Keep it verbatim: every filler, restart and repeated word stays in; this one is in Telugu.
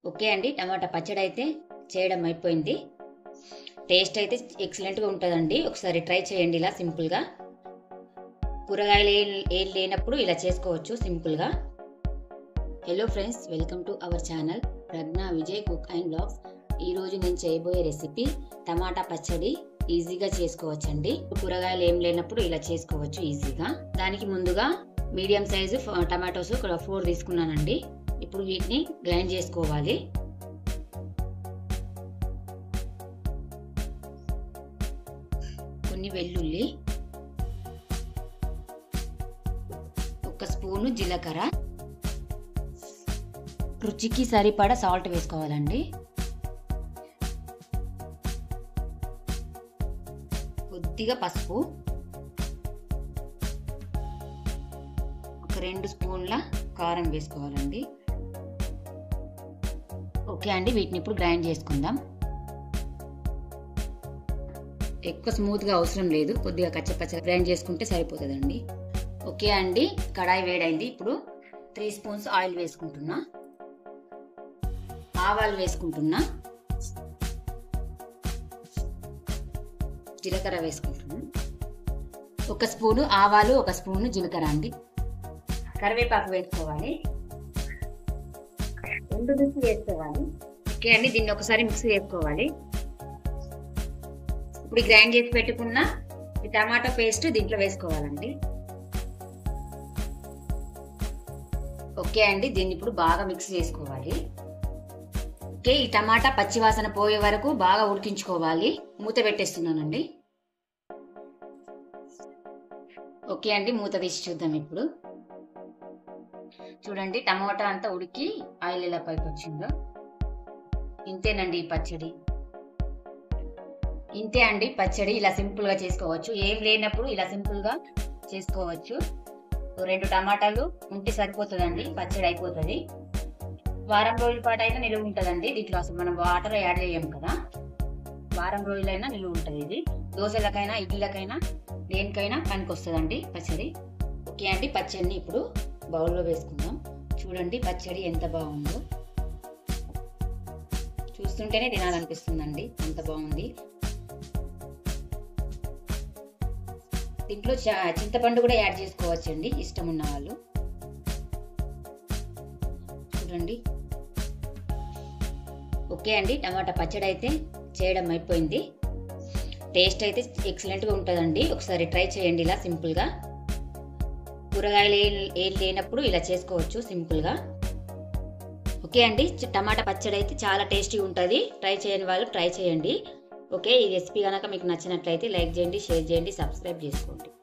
ఓకే అండి. టమాటా పచ్చడి అయితే చేయడం అయిపోయింది. టేస్ట్ అయితే ఎక్సలెంట్‌గా ఉంటదండి. ఒకసారి ట్రై చేయండి ఇలా సింపుల్‌గా. కూరగాయలు ఏం ఏం లేనప్పుడు ఇలా చేసుకోవచ్చు సింపుల్‌గా. Hello friends, welcome to our channel Pragna Vijay cook and vlogs. ఈరోజు నేను చేయబోయే రెసిపీ టమాటా పచ్చడి. ఈజీగా చేసుకోవచ్చండి. కూరగాయలు ఏం లేనప్పుడు ఇలా చేసుకోవచ్చు ఈజీగా. దానికి ముందుగా మీడియం సైజు టమాటోస్ ఇక్కడ ఫోర్ తీసుకున్నానండి. ఇప్పుడు వీటిని గ్రైండ్ చేసుకోవాలి. కొన్ని వెల్లుల్లి, ఒక స్పూను జీలకర్ర, రుచికి సరిపడా సాల్ట్ వేసుకోవాలండి. కొద్దిగా పసుపు, ఒక రెండు స్పూన్ల కారం వేసుకోవాలండి. ఓకే అండి, వీటిని ఇప్పుడు గ్రైండ్ చేసుకుందాం. ఎక్కువ స్మూత్గా అవసరం లేదు, కొద్దిగా కచ్చపచ్చ గ్రైండ్ చేసుకుంటే సరిపోతుందండి. ఓకే అండి, కడాయి వేడైంది. ఇప్పుడు త్రీ స్పూన్స్ ఆయిల్ వేసుకుంటున్నా, ఆవాలు వేసుకుంటున్నా, జీలకర్ర వేసుకుంటున్నా. ఒక స్పూను ఆవాలు, ఒక స్పూను జీలకర్ర అండి. కరివేపాకు వేసుకోవాలి, రెండు మిక్స్ వేసుకోవాలి. ఓకే అండి, దీన్ని ఒకసారి మిక్స్ చేసుకోవాలి. ఇప్పుడు గ్రైండ్ చేసి పెట్టుకున్న ఈ టమాటా పేస్ట్ దీంట్లో వేసుకోవాలండి. ఓకే అండి, దీన్ని ఇప్పుడు బాగా మిక్స్ చేసుకోవాలి. ఓకే, ఈ టమాటా పచ్చివాసన పోయే వరకు బాగా ఉడికించుకోవాలి. మూత పెట్టేస్తున్నానండి. ఓకే అండి, మూత తీసి చూద్దాం. ఇప్పుడు చూడండి, టమాటా అంతా ఉడికి ఆయిల్ ఎలా పైకి వచ్చిందో. ఇంతేనండి ఈ పచ్చడి. ఇంతే అండి పచ్చడి. ఇలా సింపుల్ గా చేసుకోవచ్చు. ఏం లేనప్పుడు ఇలా సింపుల్ గా చేసుకోవచ్చు. రెండు టమాటాలు ఉంటే సరిపోతుందండి, పచ్చడి అయిపోతుంది. వారం రోజుల పాటు అయినా నిలువ ఉంటుందండి. దీంట్లో అసలు మనం వాటర్ యాడ్ చేయం కదా. వారం రోజులైనా నిలువ ఉంటుంది. ఇది దోశలకైనా ఇడ్లీలకైనా దేనికైనా పనికి వస్తుందండి పచ్చడి. ఓకే అండి, పచ్చడిని ఇప్పుడు బౌల్లో వేసుకుందాం. చూడండి పచ్చడి ఎంత బాగుందో, చూస్తుంటేనే తినాలనిపిస్తుందండి, ఎంత బాగుంది. దీంట్లో చింతపండు కూడా యాడ్ చేసుకోవచ్చండి, ఇష్టం ఉన్న వాళ్ళు. చూడండి. ఓకే అండి, టమాటా పచ్చడి అయితే చేయడం అయిపోయింది. టేస్ట్ అయితే ఎక్సలెంట్గా ఉంటుందండి. ఒకసారి ట్రై చేయండి ఇలా సింపుల్గా. కూరగాయలు ఏం లేనప్పుడు ఇలా చేసుకోవచ్చు సింపుల్గా. ఓకే అండి, టమాటా పచ్చడి అయితే చాలా టేస్టీ ఉంటుంది. ట్రై చేయని వాళ్ళు ట్రై చేయండి. ఓకే, ఈ రెసిపీ కనుక మీకు నచ్చినట్లయితే లైక్ చేయండి, షేర్ చేయండి, సబ్స్క్రైబ్ చేసుకోండి.